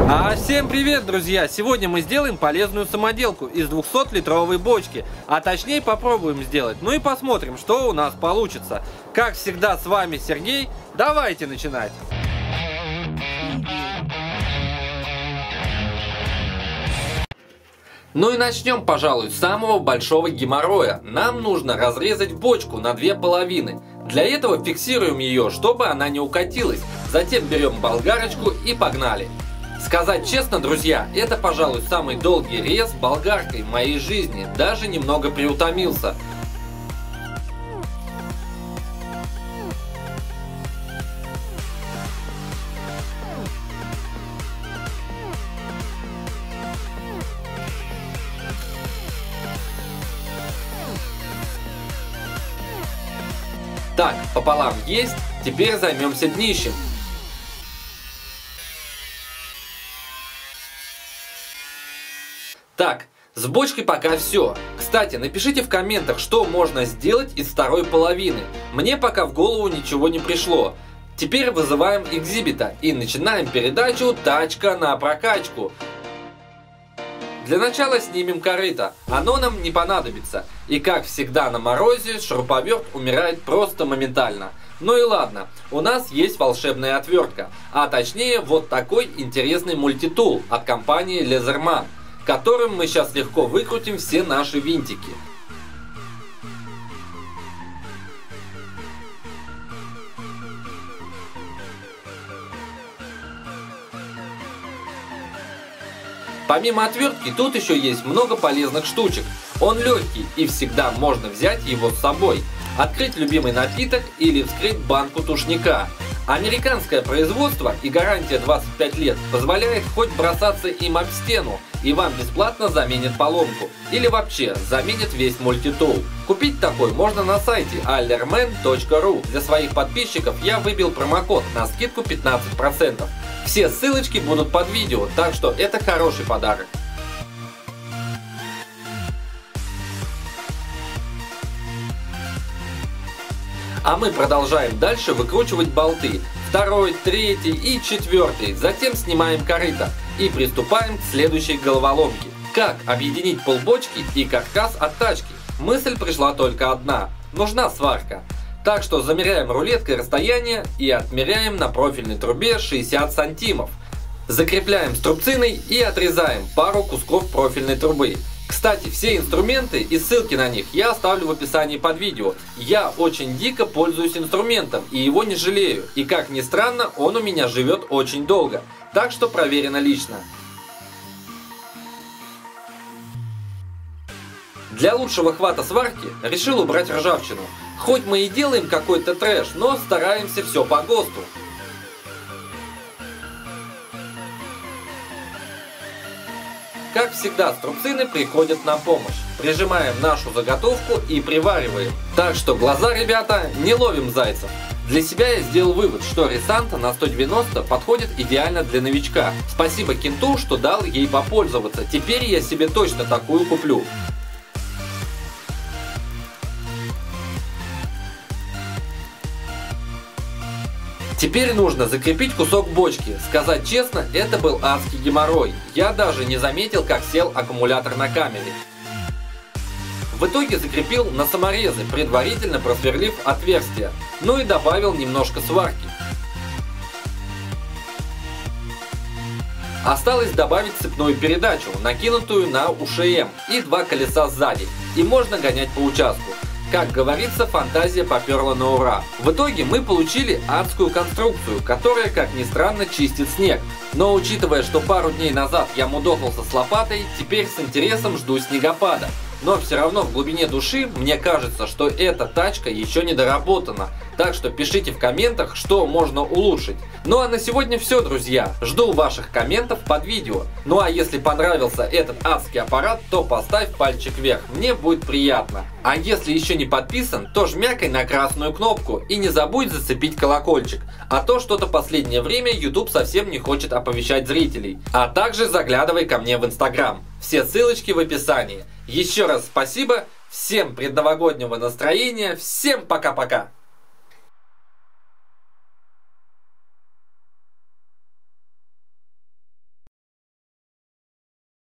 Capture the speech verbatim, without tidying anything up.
А всем привет, друзья! Сегодня мы сделаем полезную самоделку из двухсотлитровой бочки. А точнее попробуем сделать. Ну и посмотрим, что у нас получится. Как всегда, с вами Сергей. Давайте начинать! Ну и начнем, пожалуй, с самого большого геморроя. Нам нужно разрезать бочку на две половины. Для этого фиксируем ее, чтобы она не укатилась. Затем берем болгарочку и погнали. Сказать честно, друзья, это, пожалуй, самый долгий рез болгаркой в моей жизни. Даже немного приутомился. Так, пополам есть, теперь займемся днищем. Так, с бочкой пока все. Кстати, напишите в комментах, что можно сделать из второй половины. Мне пока в голову ничего не пришло. Теперь вызываем экзибита и начинаем передачу «Тачка на прокачку». Для начала снимем корыто, оно нам не понадобится. И как всегда на морозе, шуруповерт умирает просто моментально. Ну и ладно, у нас есть волшебная отвертка, а точнее вот такой интересный мультитул от компании Лезерман, которым мы сейчас легко выкрутим все наши винтики. Помимо отвертки, тут еще есть много полезных штучек. Он легкий и всегда можно взять его с собой, открыть любимый напиток или вскрыть банку тушника. Американское производство и гарантия двадцать пять лет позволяет хоть бросаться им об стену, и вам бесплатно заменит поломку. Или вообще заменит весь мультитул. Купить такой можно на сайте аллермен точка ру. Для своих подписчиков я выбил промокод на скидку пятнадцать процентов. Все ссылочки будут под видео, так что это хороший подарок. А мы продолжаем дальше выкручивать болты. Второй, третий и четвертый. Затем снимаем корыто и приступаем к следующей головоломке. Как объединить полбочки и каркас от тачки? Мысль пришла только одна. Нужна сварка. Так что замеряем рулеткой расстояние и отмеряем на профильной трубе шестьдесят сантимов. Закрепляем струбциной и отрезаем пару кусков профильной трубы. Кстати, все инструменты и ссылки на них я оставлю в описании под видео. Я очень дико пользуюсь инструментом и его не жалею. И как ни странно, он у меня живет очень долго. Так что проверено лично. Для лучшего хвата сварки решил убрать ржавчину. Хоть мы и делаем какой-то трэш, но стараемся все по ГОСТу. Как всегда, струбцины приходят на помощь. Прижимаем нашу заготовку и привариваем. Так что глаза, ребята, не ловим зайцев. Для себя я сделал вывод, что Ресанта на сто девяносто подходит идеально для новичка. Спасибо Кенту, что дал ей попользоваться. Теперь я себе точно такую куплю. Теперь нужно закрепить кусок бочки. Сказать честно, это был адский геморрой. Я даже не заметил, как сел аккумулятор на камере. В итоге закрепил на саморезы, предварительно просверлив отверстие. Ну и добавил немножко сварки. Осталось добавить цепную передачу, накинутую на УШМ, и два колеса сзади. И можно гонять по участку. Как говорится, фантазия поперла на ура. В итоге мы получили адскую конструкцию, которая, как ни странно, чистит снег. Но учитывая, что пару дней назад я мудохался с лопатой, теперь с интересом жду снегопада. Но все равно в глубине души мне кажется, что эта тачка еще не доработана. Так что пишите в комментах, что можно улучшить. Ну а на сегодня все, друзья. Жду ваших комментов под видео. Ну а если понравился этот адский аппарат, то поставь пальчик вверх. Мне будет приятно. А если еще не подписан, то жмякай на красную кнопку и не забудь зацепить колокольчик. А то что-то последнее время YouTube совсем не хочет оповещать зрителей. А также заглядывай ко мне в Instagram. Все ссылочки в описании. Еще раз спасибо, всем предновогоднего настроения, всем пока-пока!